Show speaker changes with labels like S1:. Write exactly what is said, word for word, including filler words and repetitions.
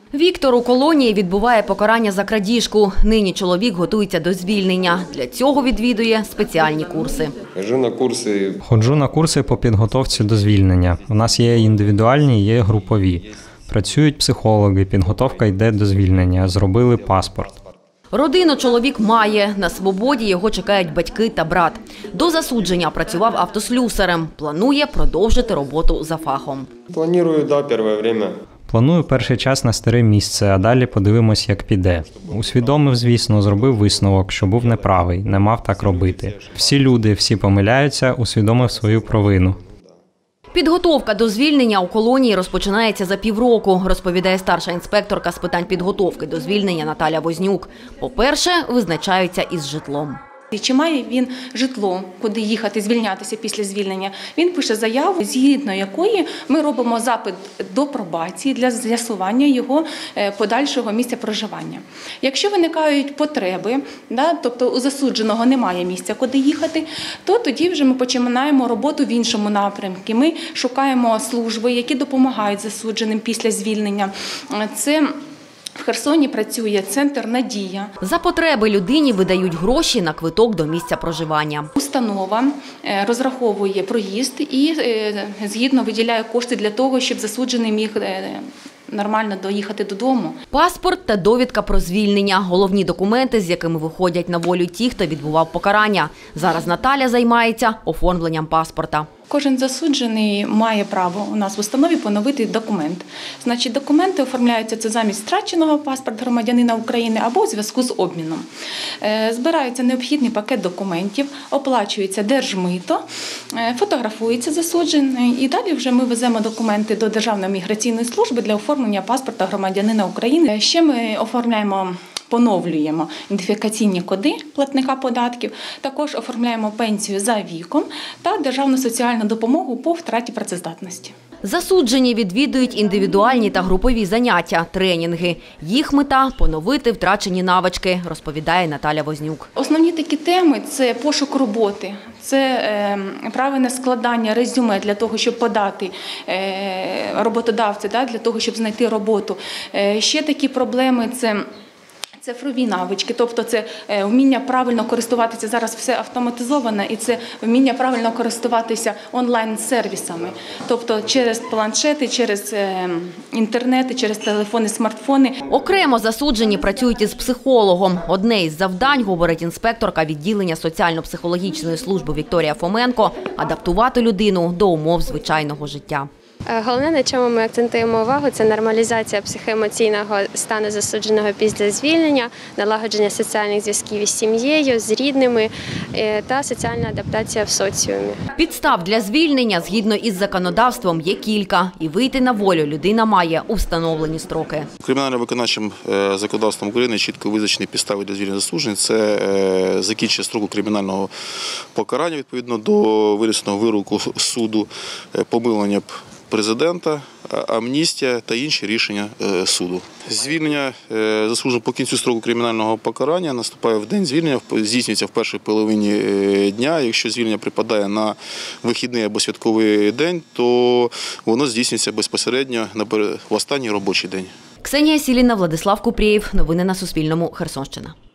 S1: Віктор у колонії відбуває покарання за крадіжку. Нині чоловік готується до звільнення. Для цього відвідує спеціальні курси.
S2: Ходжу на курси.
S3: Ходжу на курси по підготовці до звільнення. У нас є індивідуальні, є групові. Працюють психологи, підготовка йде до звільнення. Зробили паспорт.
S1: Родину чоловік має. На свободі його чекають батьки та брат. До засудження працював автослюсарем. Планує продовжити роботу за фахом.
S2: Планую, да, перше время.
S3: Планую перший час на старе місце, а далі подивимось, як піде. Усвідомив, звісно, зробив висновок, що був неправий, не мав так робити. Всі люди, всі помиляються, усвідомив свою провину.
S1: Підготовка до звільнення у колонії розпочинається за півроку, розповідає старша інспекторка з питань підготовки до звільнення Наталя Вознюк. По-перше, визначаються із житлом.
S4: Чи має він житло, куди їхати, звільнятися після звільнення? Він пише заяву, згідно якої ми робимо запит до пробації для з'ясування його подальшого місця проживання. Якщо виникають потреби, да, тобто у засудженого немає місця, куди їхати, то тоді вже ми починаємо роботу в іншому напрямку. Ми шукаємо служби, які допомагають засудженим після звільнення. Це В Херсоні працює центр «Надія».
S1: За потреби людині видають гроші на квиток до місця проживання.
S4: Установа розраховує проїзд і згідно виділяє кошти для того, щоб засуджений міг нормально доїхати додому.
S1: Паспорт та довідка про звільнення – головні документи, з якими виходять на волю ті, хто відбував покарання. Зараз Наталя займається оформленням паспорта.
S4: Кожен засуджений має право у нас в установі поновити документ. Значить, документи оформляються це замість втраченого паспорта громадянина України або у зв'язку з обміном. Збирається необхідний пакет документів, оплачується держмито, фотографується засуджений і далі вже ми веземо документи до Державної міграційної служби для оформлення паспорта громадянина України. Ще ми оформляємо Поновлюємо ідентифікаційні коди платника податків, також оформляємо пенсію за віком та державну соціальну допомогу по втраті працездатності.
S1: Засуджені відвідують індивідуальні та групові заняття, тренінги. Їх мета – поновити втрачені навички, розповідає Наталя Вознюк.
S4: Основні такі теми – це пошук роботи, це правильне складання резюме для того, щоб подати роботодавцю, для того, щоб знайти роботу. Ще такі проблеми – це цифрові навички, тобто це вміння правильно користуватися, зараз все автоматизовано, і це вміння правильно користуватися онлайн-сервісами, тобто через планшети, через інтернети, через телефони, смартфони.
S1: Окремо засуджені працюють із психологом. Одне із завдань, говорить інспекторка відділення соціально-психологічної служби Вікторія Фоменко – адаптувати людину до умов звичайного життя.
S5: Головне, на чому ми акцентуємо увагу, це нормалізація психоемоційного стану засудженого після звільнення, налагодження соціальних зв'язків із сім'єю, з рідними та соціальна адаптація в соціумі.
S1: Підстав для звільнення, згідно із законодавством, є кілька. І вийти на волю людина має у встановлені строки.
S6: Кримінально-виконавчим законодавством України чітко визначені підстави для звільнення засуджених. Це закінчення строку кримінального покарання відповідно до винесеного вироку суду, помилування президента, амністія та інші рішення суду. Звільнення засудженого по кінцю строку кримінального покарання наступає в день звільнення, здійснюється в першій половині дня. Якщо звільнення припадає на вихідний або святковий день, то воно здійснюється безпосередньо в останній робочий день.
S1: Ксенія Сіліна, Владислав Купрієв. Новини на Суспільному. Херсонщина.